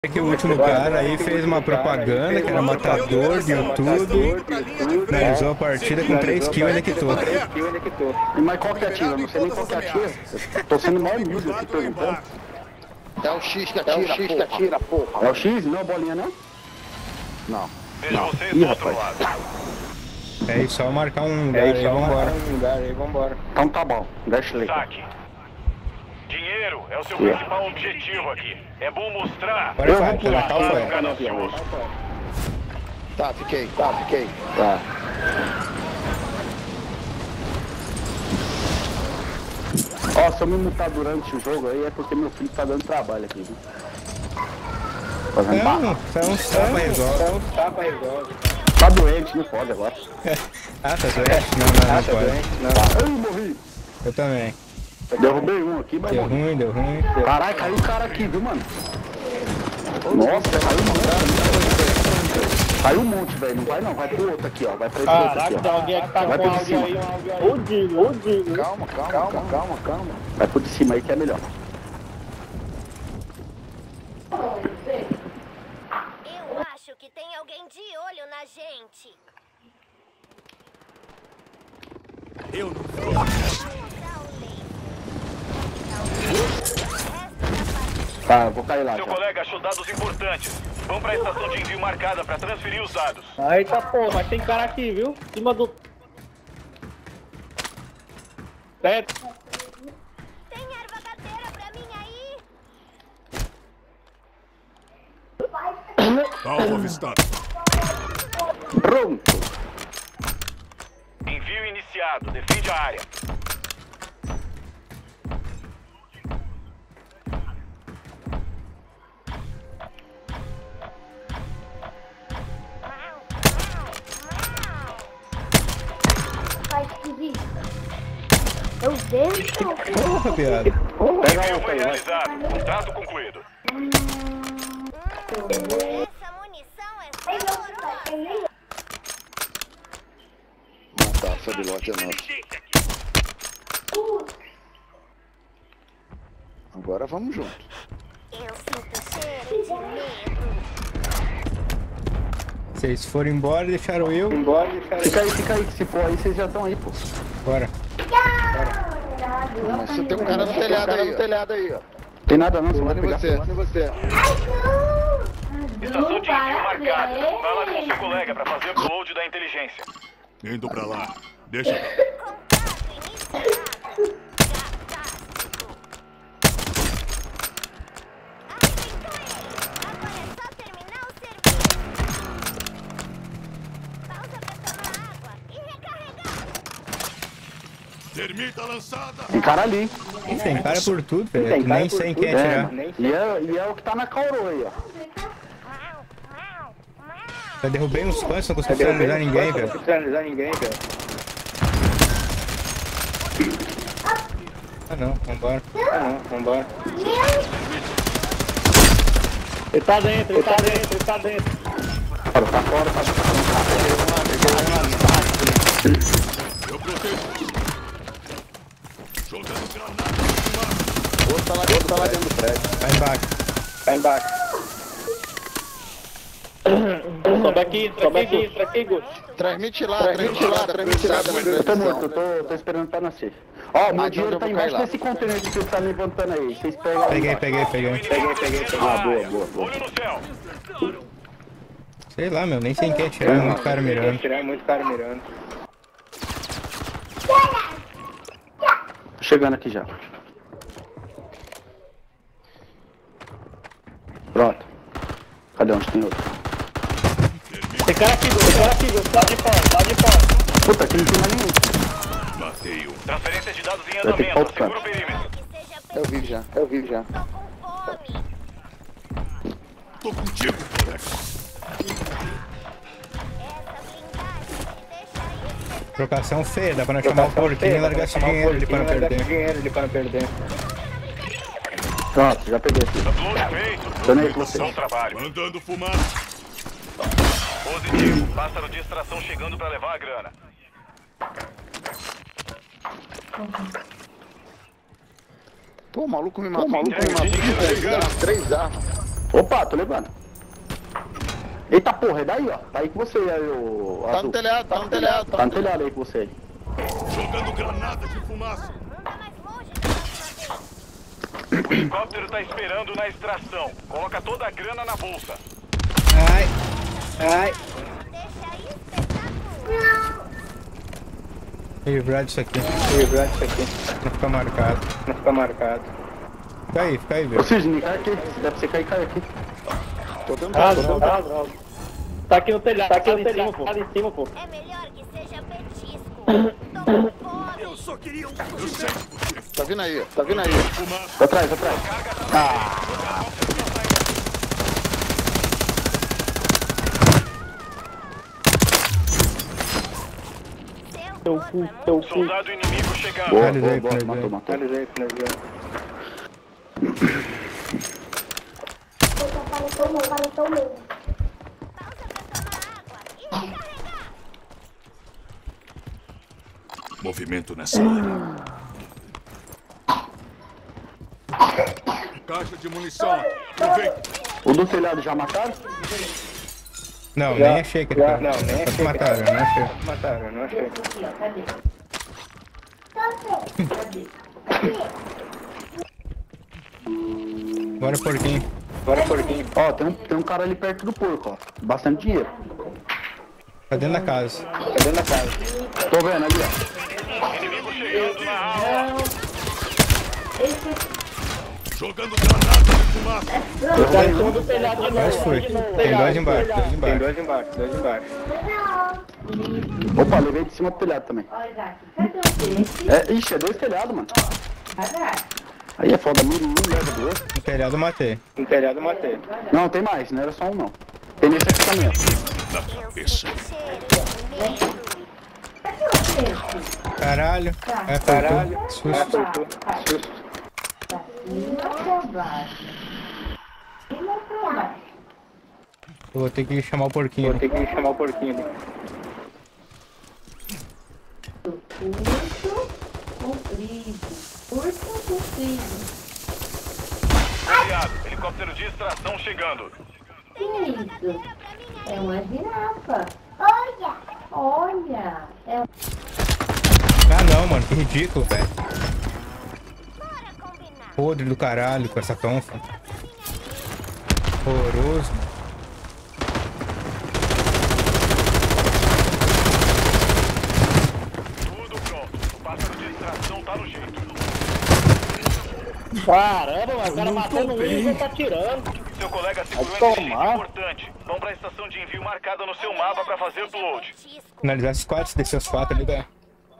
Que o último cara aí fez uma propaganda que era matador, viu tudo, finalizou a partida com 3 kills e ainda quitou. Mas qual que atira? Não sei nem qual que atira. Tô sendo mal humilde aqui perguntando. É o X que atira, porra. É o X? Não é a bolinha, não? Não. Vejo vocês do outro lado. É isso, só marcar um lugar aí, vambora. Então tá bom, deixa ele. Saque. Dinheiro é o seu principal objetivo aqui. É bom mostrar. Agora vai, tá fora. Ganancioso. Tá, fiquei. Tá. Ó, se eu me mutar durante o jogo aí é porque meu filho tá dando trabalho aqui, viu? Fazendo barra. Não, só uns tapa resolve. Tá doente, não pode agora. Ah, tá doente? Não pode. Eu morri. Eu também. Derrubei um aqui, mas morri. Deu ruim. Caralho, caiu o cara aqui, viu, mano? Nossa, caiu um monte. Caiu um monte, velho. Não vai não, vai pro outro aqui, ó. Vai pra esse outro aqui, ó. Alguém é que tá Vai com pro de áudio cima. aí, Ô, Digo. Calma. Vai pro de cima aí que é melhor. Eu acho que tem alguém de olho na gente. Tá, eu vou cair lá Seu já. colega achou dados importantes. Vão pra estação de envio marcada pra transferir os dados. Eita porra, mas tem cara aqui, viu? Em cima do... Teto. Tem erva gateira pra mim aí? Alvo avistado. Pronto. Envio iniciado. Defende a área. Eu dentro? Porra, piada. Envio foi realizado. Contrato concluído. Essa munição é saborosa. Tá, sob lote é nosso. Agora vamos junto. Eu sinto cheiro de medo. Vocês foram embora e deixaram eu. Fica aí, que se for aí, vocês já estão aí, pô. Bora. Mas você tem um cara no telhado aí, ó. Tem nada não, você vai Manda pegar. você. Estação de envio marcada. Vai lá com seu colega pra fazer upload da inteligência. Indo pra lá. Deixa. Contato iniciado. Fantástico. Agora é só terminar o serviço. Pausa pra tomar água e recarregar. Termita lançada. Tem cara ali. Tem cara por tudo, velho. Nem sei quem atirar. E é o que tá na cauro aí, ó. Já derrubei uns punch, não consigo finalizar ninguém, velho. Ah não, vambora. Ele tá dentro. Tá fora. Eu protejo. Jogando granada. Outro tá lá dentro do prédio. Vai embaixo. Sobe aqui, Gusto. Transmite lá. Eu tô morto, eu tô esperando pra nascer. Ó, meu dinheiro tá embaixo desse container que você tá levantando aí. Vocês pegam aí. Peguei. Ah, boa. Olho no céu. Sei lá, meu, nem sei quem atirar, é muito cara mirando. Tô chegando aqui já. Pronto. Cadê onde tem outro? Tem cara aqui, Gusto. Tá de fora. Puta, aqui não tem mais nenhum. Matei um. Transferência de dados em Vai ter que ir pra andamento. outro Segura o canto. perímetro. Que seja Eu vi já. tô com fome. Tô contigo. Essa blindagem deixa aí. Trocação feia, dá pra não chamar o porquinho e largar esse dinheiro ali para não perder. Pronto, já peguei aqui. Upload feito. Tô nem aí com você. Bom trabalho. Mandando fumaça. Positivo. Pássaro de extração chegando pra levar a grana. Pô, o maluco me matou. 3 armas. Opa, tô levando. Eita porra, é daí, ó. Tá aí com você aí, o Tá azul. no telhado, tá no telhado. Tá no telhado aí com você aí. Jogando granadas de fumaça. Tá mais longe da próxima vez. O helicóptero tá esperando na extração. Coloca toda a grana na bolsa. Ai. Deixa aí espetacular. Livrar disso aqui. Livrar isso aqui. Não ficar marcado. Não fica marcado. Fica aí, Ô velho. Sidney, cai aqui. Se der pra você cair, cai aqui. Tô dando Droga. Tá aqui no telhado, tá aqui no telhado, pô. Tá ali em cima, pô. É melhor que seja petisco. Toma fome. Eu só queria um... Eu sei que você Tá vindo aí, tá vindo aí. fumaça. Pra trás, pra trás. Seu corpo é muito Soldado inimigo chegando. Boa, Finalizei, boa, finalizei. matou, matou. Finalizei. pausa pra tomar água e recarregar. Movimento nessa área. Caixa de munição. Aproveita. O do telhado já mataram? Não, nem achei que ele Já, tá. não, nem Só que achei. mataram, não achei. Mataram, não achei. Bora, porquinho. Bora, porquinho. Ó, tem um cara ali perto do porco, ó. Bastante dinheiro. Tá dentro da casa. Tá dentro da casa. Tô vendo ali, ó. Inimigo chegando na área. Jogando granadas de fumaça. Tá em cima do telhado de Quase novo. foi. Tem dois embaixo, dois Tem embaixo. dois embaixo. Opa, levei de cima do telhado também. É, ixi, é dois telhados, mano. Aí é foda, um leva do outro. No telhado eu matei. No telhado eu matei. Não, tem mais, não era só um não. Tem nesse aqui também, ó. Na cabeça. Caralho. É, Caralho. foi tu. Susto. Susto. Eu vou ter que chamar o porquinho. Vou ter que chamar o porquinho ali. Aliado, helicóptero de extração chegando. É uma girafa. Olha! Olha! É Ah não, mano, que ridículo, velho. Bora combinar. Podre do caralho com essa tonfa. Horroroso. Tudo pronto. O pássaro de extração tá no jeito. Caramba, mas o cara matando um e já tá tirando. Seu colega segurou Vai esse chip tomar. importante. Vão pra estação de envio marcada no seu mapa pra fazer upload. Petisco. Finalizar esses quatro, se descer os quatro ali, velho.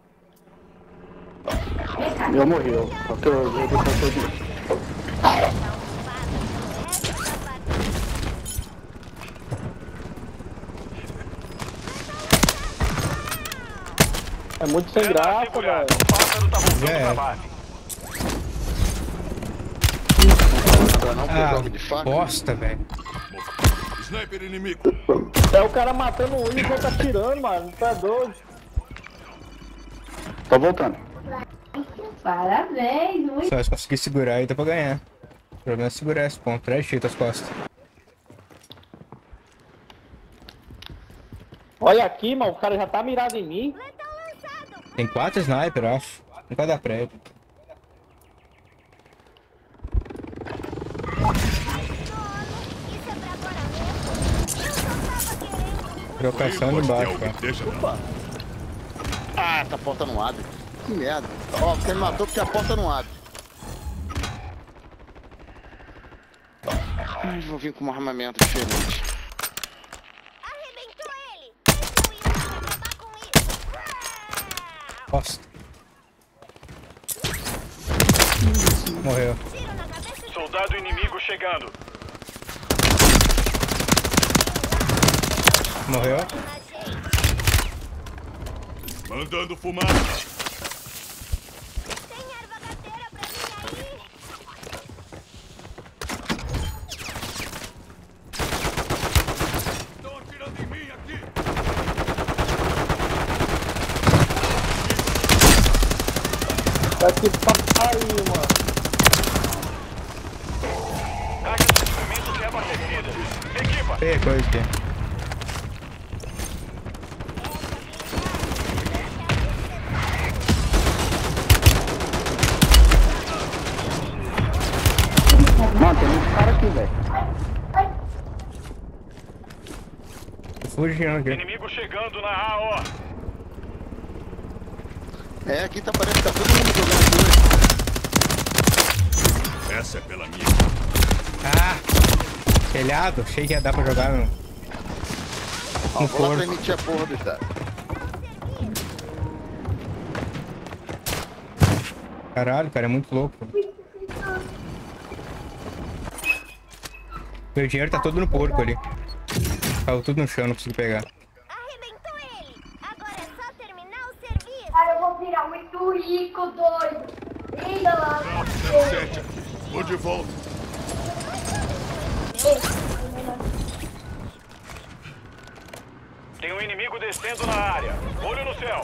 Eu morri, eu vou deixar todo mundo. É muito sem Grana graça, assegurada. velho. O pássaro tá voltando É. pra base. Não, Ah, jogo de faca. bosta, velho. Sniper inimigo. É o cara matando um e já tá tirando, mano. Tá doido. Tô voltando. parabéns, muito. Só se conseguir segurar aí dá pra ganhar. O problema é segurar esse ponto. Traz cheio as costas. Olha aqui, mano. O cara já tá mirado em mim. Letal lançado. Tem 4 sniper, eu acho. Em cada prédio. Isso é pra agora mesmo. Eu só tava querendo. Trocação de baixo, cara. Deixa. Ah, tá a porta não abre. Que merda. Ó, você me matou porque a porta não abre. Vou vir com um armamento diferente. Arrebentou ele. Deixa eu ir lá acabar com isso. Bosta. Morreu. Tiro na cabeça de Soldado inimigo chegando. Morreu. na gente. Mandando fumaça. Tem erva gateira pra mim aí? Estão atirando em mim aqui. Tá que pariu, mano. Caixa de suprimentos reabaixada. Tem coisa aqui. Mano, tem muito cara aqui, velho. Fugindo aqui. Inimigo chegando na A, ó. É, aqui tá parecendo que tá todo mundo jogando aqui hoje. Essa é pela minha. Ah! Telhado? Achei que ia dar pra jogar no Ó, vou lá corpo. pra emitir a porra do dado. Caralho, cara, é muito louco. Meu dinheiro tá todo no porco ali. Caiu tudo no chão, não consigo pegar. Arrebentou ele! Agora é só terminar o serviço! Cara, eu vou virar muito rico, doido. Ainda lá. 07 aqui. Vou de volta. Tem um inimigo descendo na área. Olho no céu.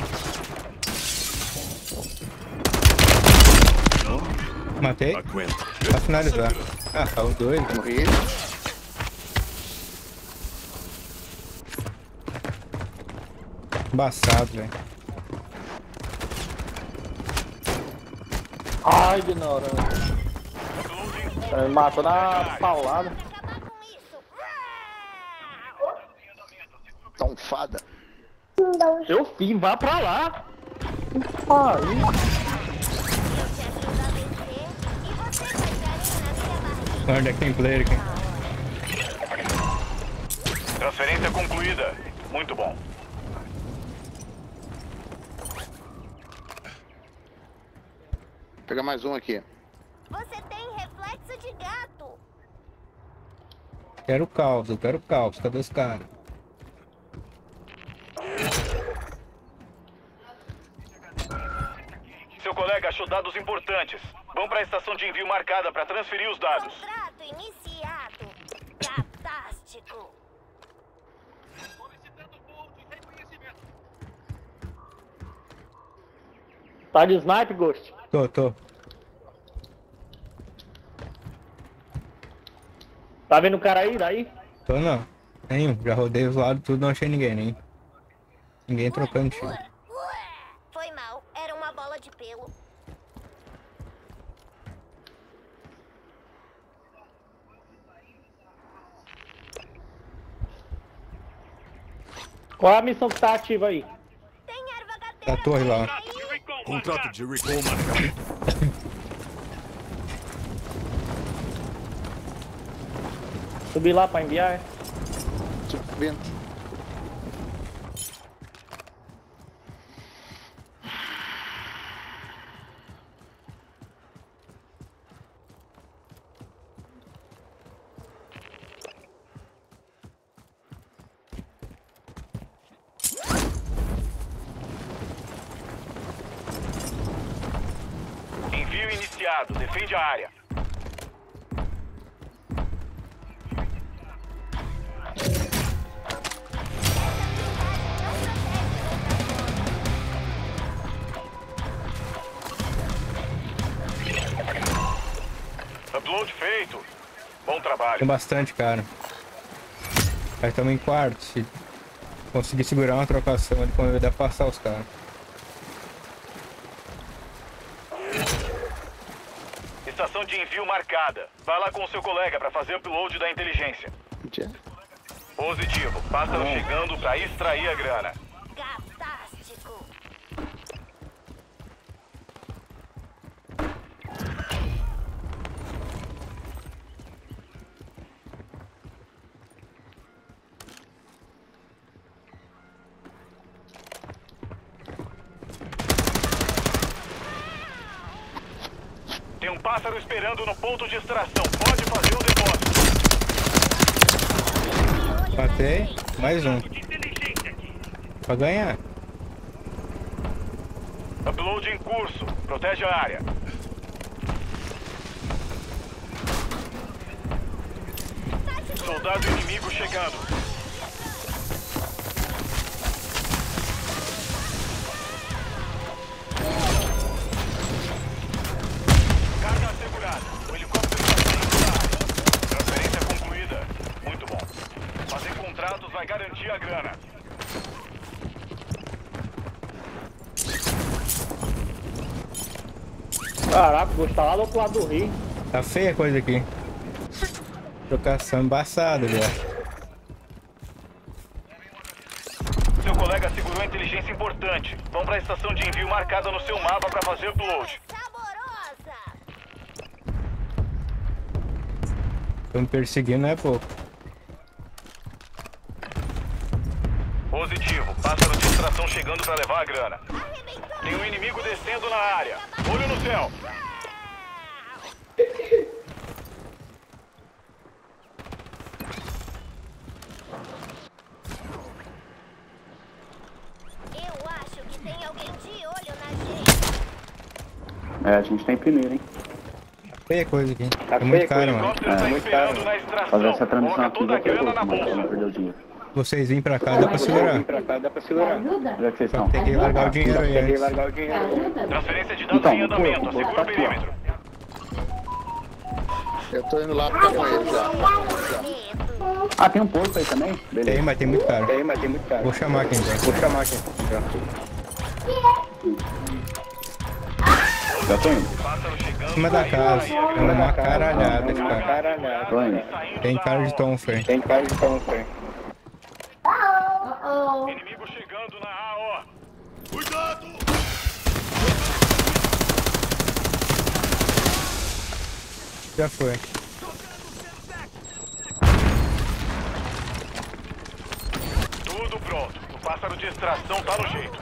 Matei. Aguenta. Pra finalizar. Ah, caiu dois. Morri. Embaçado, velho. Ai, ignorante. Me matou na paulada. Acabar com isso! Tão fada. Eu fiz, vá pra lá. Eu Aí. te ajudo a vencer e você faz carinho na minha barriga. Onde é que tem player aqui? Transferência concluída. Muito bom. Vou pegar mais um aqui. Você tem reflexo de gato! Quero caos, eu quero caos. Cadê os caras? Seu colega achou dados importantes. Vamos para a estação de envio marcada para transferir os dados. Contrato iniciado! Fantástico! Tá de snipe, Ghost? Tô. Tá vendo o cara aí, daí? Tô não. Nenhum. Já rodei os lados tudo, não achei ninguém, nem. Ninguém trocando tiro. Foi mal, era uma bola de pelo. Qual é a missão que tá ativa aí? Tem erva Da gateira torre lá. aí. Contrato de recall marcado. Subir lá pra enviar, é? Subindo. Envio iniciado. Defende a área. Upload feito. Bom trabalho. Tem bastante, cara. Aí estamos em quarto. Se conseguir segurar uma trocação, ele vai dar pra passar os caras. Estação de envio marcada. Vai lá com o seu colega para fazer upload da inteligência. Positivo. Pássaro chegando para extrair a grana. Fantástico! Tem um pássaro esperando no ponto de extração. Pode fazer o depósito. Matei. Mais um. Pra ganhar. Upload em curso. Protege a área. Soldado inimigo chegando. Carga assegurada. O helicóptero está saindo da área. Transferência concluída. Muito bom. liberados vai garantir a grana. Caraca, o Ghost tá lá do outro lado do rio. Tá feia a coisa aqui. Trocação embaçada, velho. Seu colega segurou inteligência importante. Vão para a estação de envio marcada no seu mapa para fazer upload. Saborosa! Estão me perseguindo, não é pouco. Positivo. Pássaro de extração chegando para levar a grana. Tem um inimigo descendo na área. Olho no céu. Eu acho que tem alguém de olho na gente. É, a gente tem primeiro, hein? Feia a coisa aqui. Tá muito caro, mano. Helicóptero está esperando na extração. Fazer essa transmissão Coloca aqui toda a vai ter grana pouco, na mas bolsa. não perder o dinheiro. Vocês virem pra cá, dá pra segurar. Ajuda? Onde é que vocês Só estão? que tem que largar o dinheiro aí antes. Ajuda? Transferência de dados Então, em andamento. o posto Assegura tá o aqui, ó. perímetro. Eu tô indo lá com ele já. Medo. Ah, tem um posto aí também? Tem, Beleza. mas tem muito caro. muito caro. Vou chamar aqui então. Já tô indo. Pássaro chegando. Em cima da casa. É uma caralhada, cara. Caralho. Tô indo. Tem cara de tom, Frei. Tem cara de como foi. Oh, Inimigo chegando na AO. Cuidado! Já foi. Tudo pronto. O pássaro de extração tá no jeito.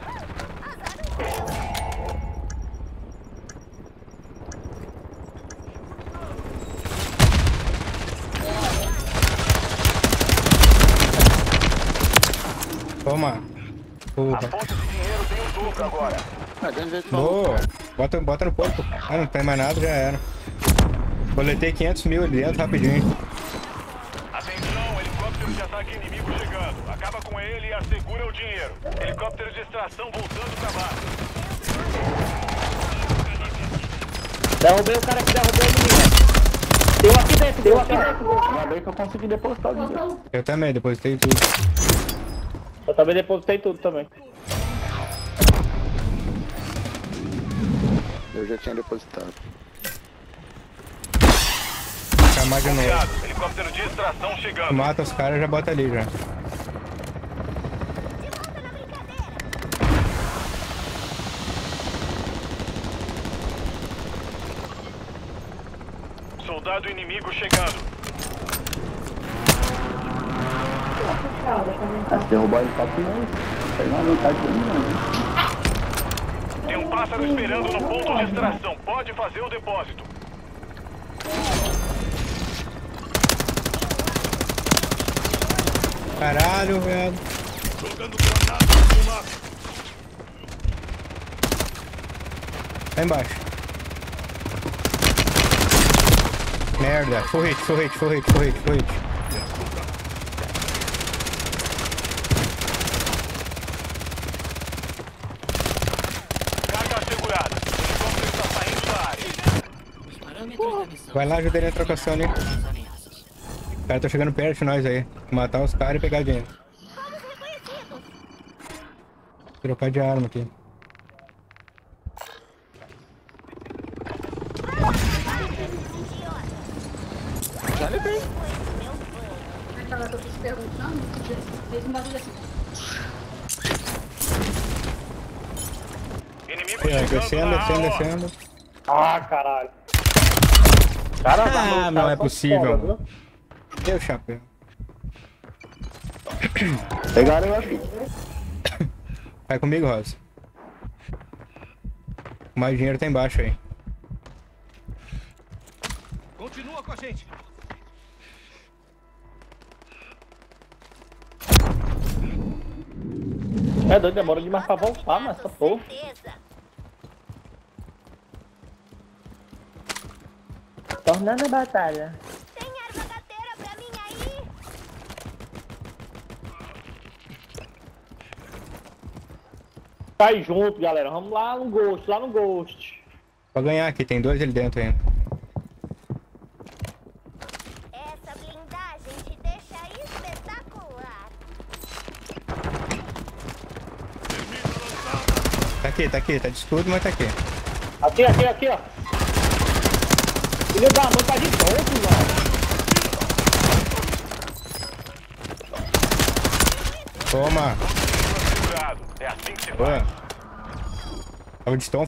Toma. Porra. Ponto de dinheiro tem um dobro agora. Ah, de onde veio que falou? Boa. Bota no porco. Ah, não tem mais nada, já era. Coletei 500 mil ali dentro rapidinho. Atenção, helicóptero de ataque inimigo chegando. Acaba com ele e assegura o dinheiro. Helicóptero de extração voltando pra base. Derrubei o cara que derrubou o menino. Deu aqui dentro. Ainda bem que eu consegui depositar o dinheiro. Eu também, depositei tudo. Eu também depositei tudo também. Eu já tinha depositado. Vou chamar de novo. Cuidado, helicóptero de extração chegando. Mata os caras e já bota ali já. Soldado inimigo chegando. Ah, se derrubar o helicóptero, não tem uma vantagem pra mim, não. Tem um pássaro esperando no ponto de extração. Pode fazer o depósito. Caralho, velho. Jogando granada no fumaça. Lá embaixo. Merda. Full hit. Carga assegurada. O helicóptero está saindo da área. Vai lá, ajuda ele na trocação ali. Os caras tá chegando perto de nós aí. Matar os caras e pegar dinheiro. Fomos reconhecidos. Trocar de arma aqui. Já levei. aquela que eu fiz perguntando, fez um bagulho assim. Inimigo Aí, ó, chegando descendo. Ah, caralho. Cara, Ah, não é possível, mano. Deu chapéu. Pegaram eu aqui. Vai comigo, Rosa. Mais dinheiro tá embaixo aí. Continua com a gente. É doido, demora demais pra voltar, mas essa porra. Certeza. Tornando a batalha. Tem erva gateira pra mim aí? Sai junto, galera. Vamos lá no Ghost, lá no Ghost. Pra ganhar aqui, tem dois ali dentro ainda. Essa blindagem te deixa espetacular. aqui, tá de escudo, mas tá aqui. Aqui, ó. Filho da mãe tá de volta, mano. Toma. Segurado. É assim que se faz. Boa. Tava de tão